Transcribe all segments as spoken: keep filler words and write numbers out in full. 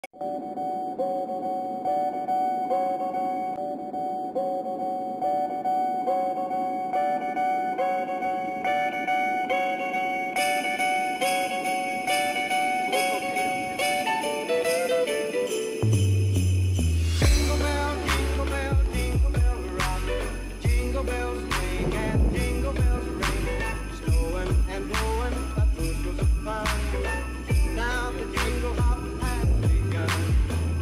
Now the jingle hop has begun.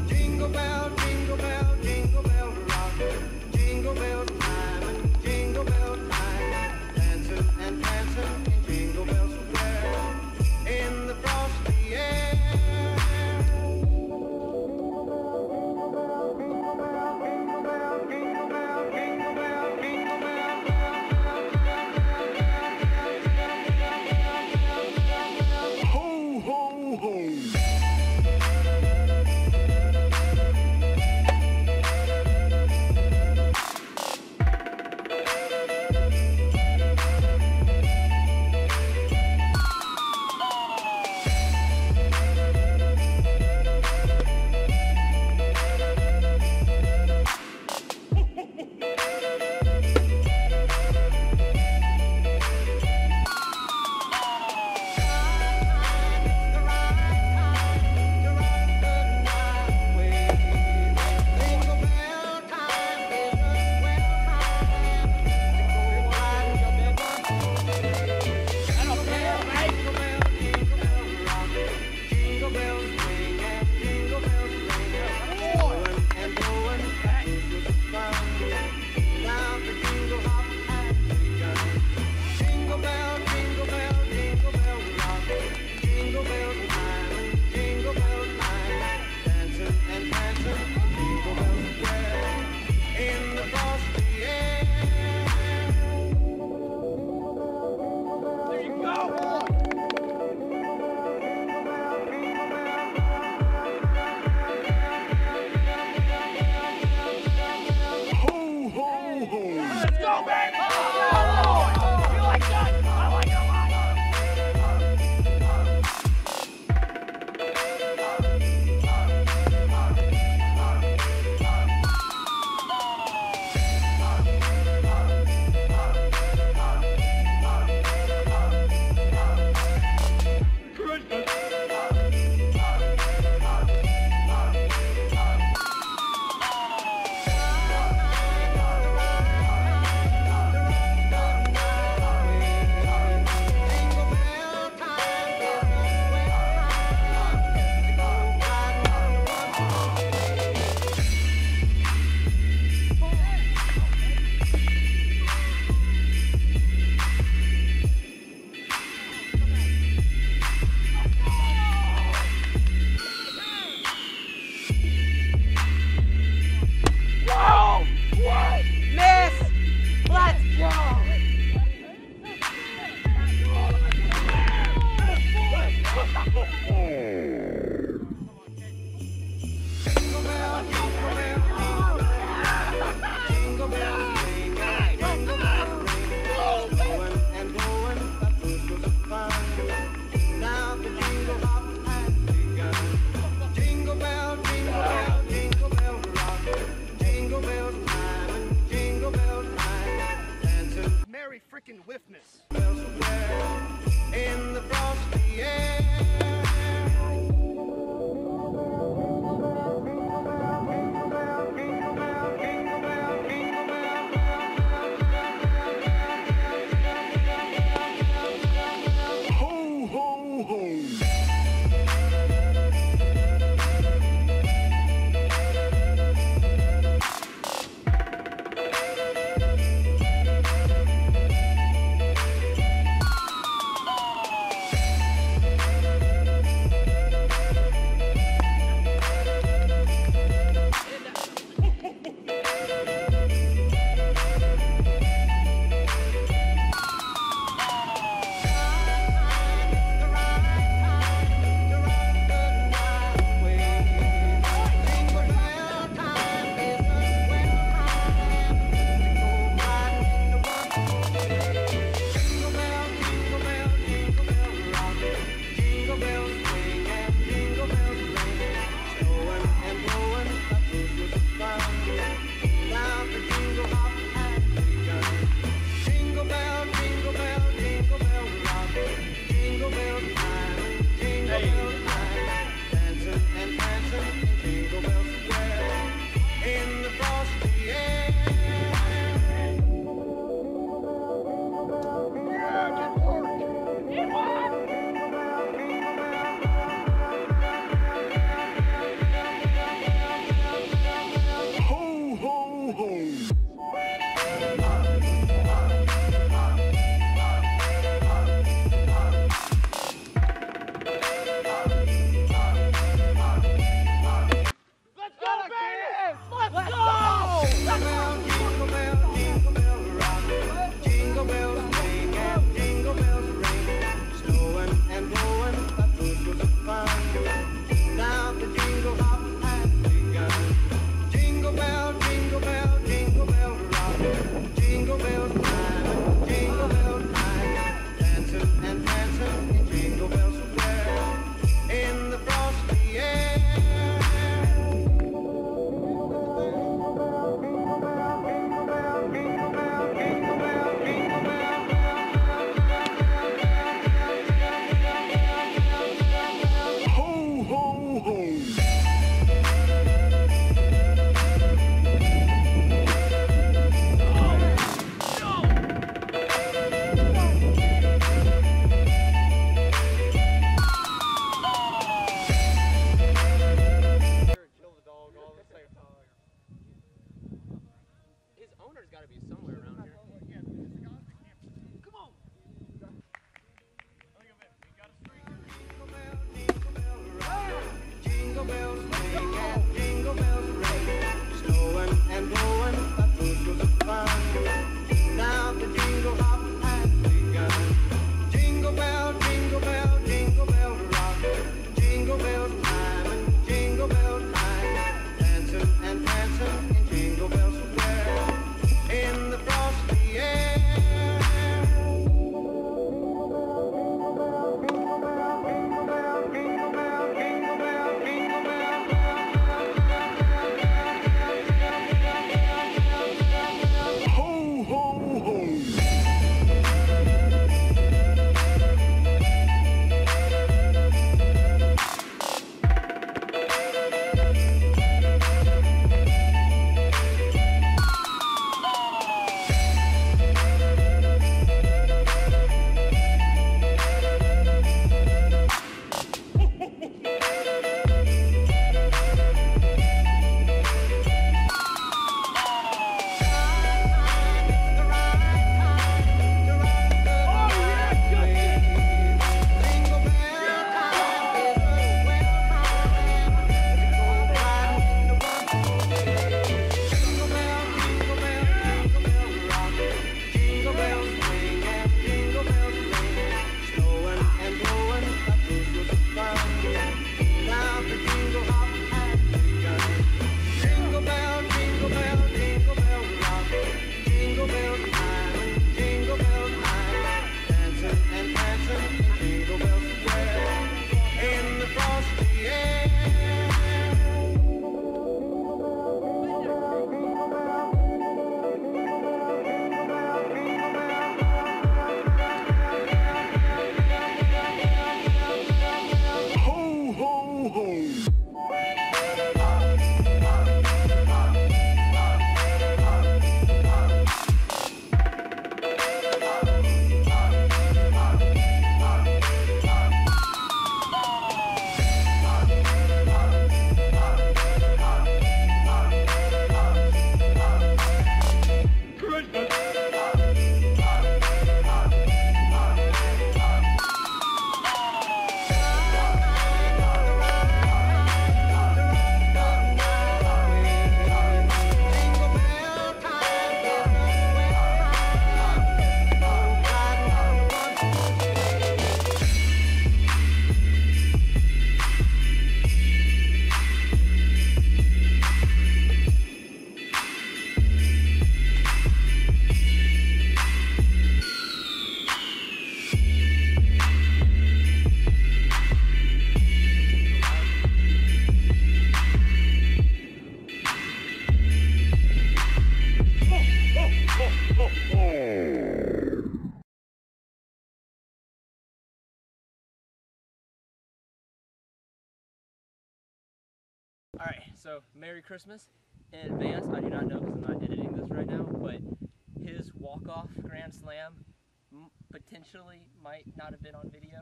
Alright, so Merry Christmas in advance. I do not know because I'm not editing this right now, but his walk-off Grand Slam m potentially might not have been on video.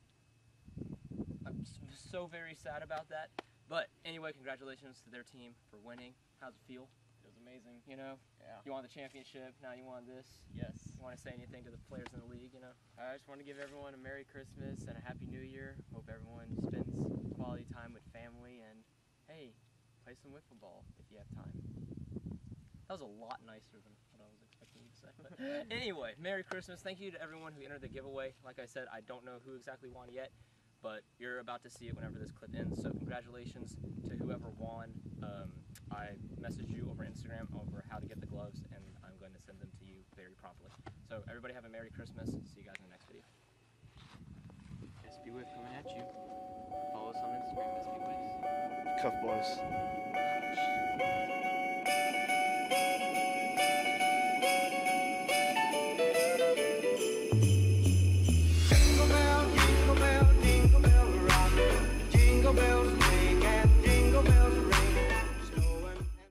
I'm so very sad about that. But anyway, congratulations to their team for winning. How's it feel? It was amazing. You know? Yeah. You won the championship, now you won this. Yes. You want to say anything to the players in the league, you know? I just want to give everyone a Merry Christmas and a Happy New Year. Hope everyone spends quality time with family and, hey, play some wiffle ball if you have time. That was a lot nicer than what I was expecting you to say. But anyway, Merry Christmas. Thank you to everyone who entered the giveaway. Like I said, I don't know who exactly won yet, but you're about to see it whenever this clip ends. So congratulations to whoever won. Um, I messaged you over Instagram over how to get the gloves, and I'm going to send them to you very promptly. So everybody have a Merry Christmas. See you guys in the next video. S B Wiff coming at you. Follow us on Instagram, S B Wiff. Cuff boys.